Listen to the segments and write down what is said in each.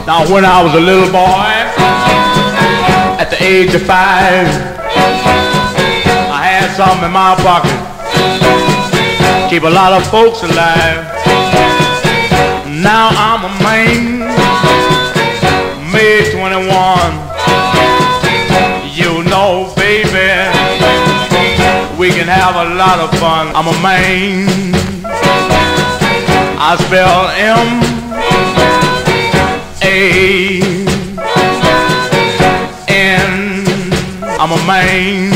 Now when I was a little boy, at the age of 5, I had something in my pocket, keep a lot of folks alive. Now I'm a man, May 21. You know, baby, we can have a lot of fun. I'm a man, I spell M-A-N. I'm a man.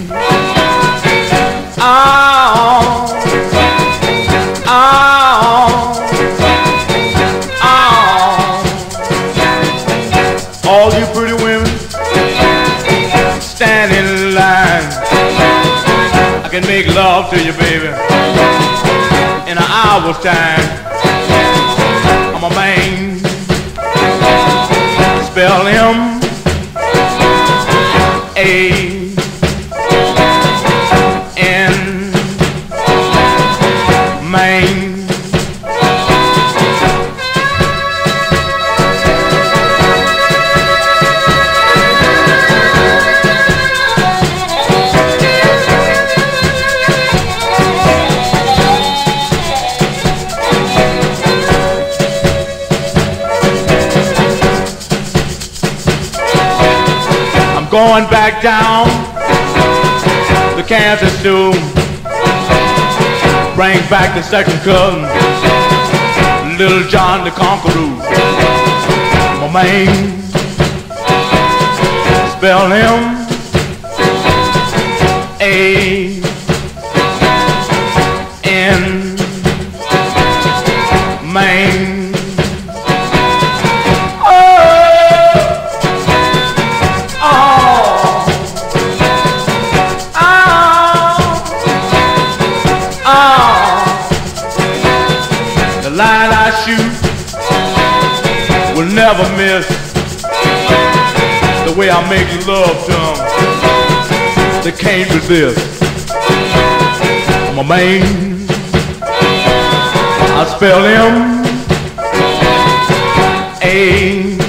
Oh, oh, oh. All you pretty women, stand in line. I can make love to you, baby, in an hour's time. I'm a man, spell M-A-N, man. Going back down the Kansas to bring back the second cousin, Little John the Conqueror. My man, spell M-A-N, man. The line I shoot will never miss. The way I make love to them, they can't resist. I'm a man, I spell M-A